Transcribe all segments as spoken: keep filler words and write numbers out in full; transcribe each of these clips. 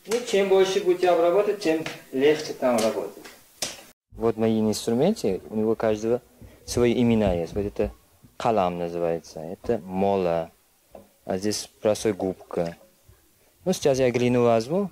Ну, чем больше будете обрабатывать, тем легче там работать. Вот мои инструменты, у него каждого свои имена есть. Вот это калам называется, это мола, а здесь простой губка. Ну, сейчас я глину возьму.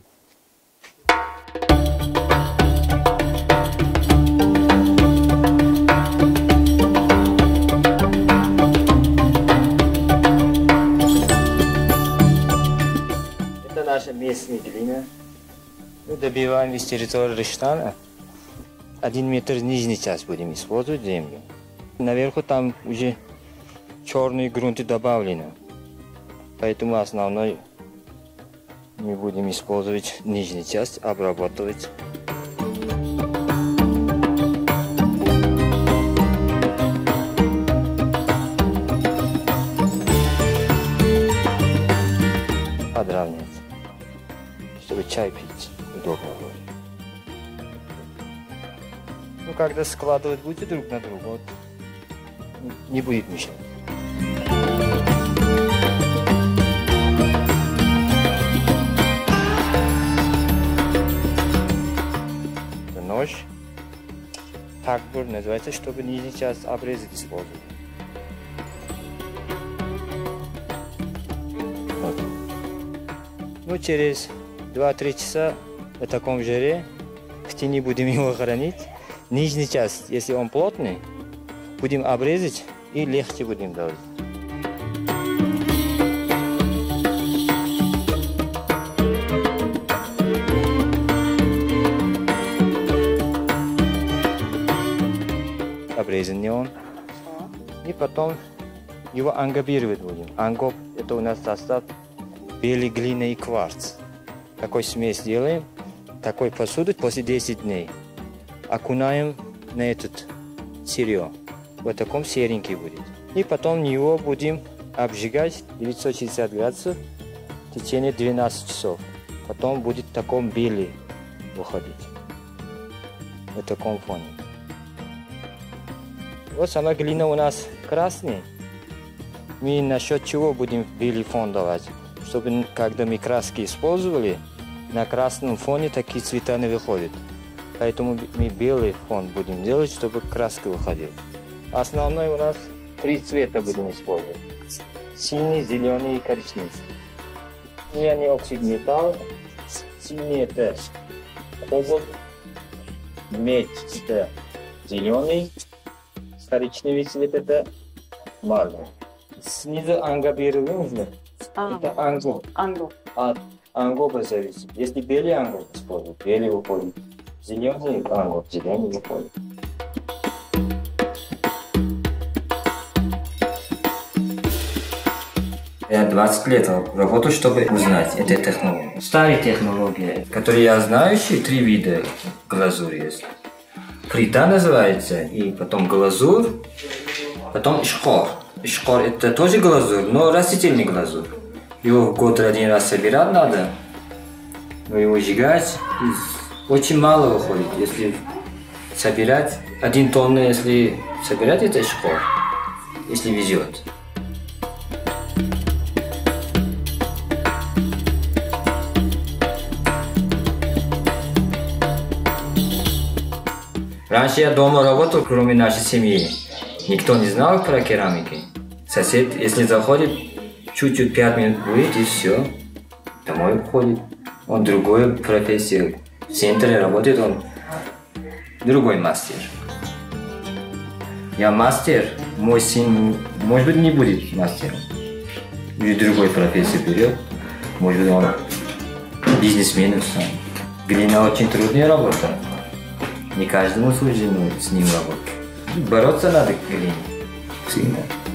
Это наша местная глина. Мы добиваем из территории Рештана. Один метр нижний часть будем использовать землю. Наверху там уже черные грунты добавлены. Поэтому основной мы будем использовать нижнюю часть, обрабатывать. Подравнять, чтобы чай пить удобно было. Ну, когда складывать будете друг на друга, вот, не будет мешать. Это нож. Такбур называется, чтобы нижнюю часть обрезать использовать. Вот. Ну, через два-три часа в таком жаре в тени будем его хранить. Нижний часть, если он плотный, будем обрезать и легче будем давать. Обрезан не он. И потом его ангобировать будем. Ангоб — это у нас состав белой глины и кварц. Такой смесь делаем, такой посуду после десяти дней. Окунаем на этот сырье. Вот таком серенький будет. И потом его будем обжигать девятьсот шестьдесят градусов в течение двенадцати часов. Потом будет в таком белый выходить. В таком фоне. Вот сама глина у нас красная. Мы насчет чего будем белый фон давать? Чтобы когда мы краски использовали, на красном фоне такие цвета не выходят. Поэтому мы белый фон будем делать, чтобы краска выходила. Основной у нас три цвета будем использовать. Синий, зеленый и коричневый. Синий они оксид металла. Синий это кобальт. Медь это зеленый. Коричневый цвет это мармар. Снизу ангобирование. Это ангоб. Ангоб. От ангоба зависит. Если белый ангоб используют, белый выходит. Зеленый ангоб, зеленый выходит. Я двадцать лет работаю, чтобы узнать эту технологию. Старая технология, которую я знаю, три вида глазури есть. Плита называется, и потом глазурь, потом шхор. Шхор это тоже глазурь, но растительный глазурь. Его в год один раз собирать надо, но его сжигать очень мало выходит. Если собирать один тонна, если собирать это шхор, если везет. Раньше я дома работал, кроме нашей семьи. Никто не знал про керамики. Сосед, если заходит, чуть-чуть пять минут будет и все. Домой уходит. Он другой профессия. В центре работает он другой мастер. Я мастер, мой сын, может быть, не будет мастером. Или другой профессию берет. Может быть, он бизнесмен сам. Глина очень трудная работа. Не каждому суждено с ним работать. Бороться надо к глине. Всегда.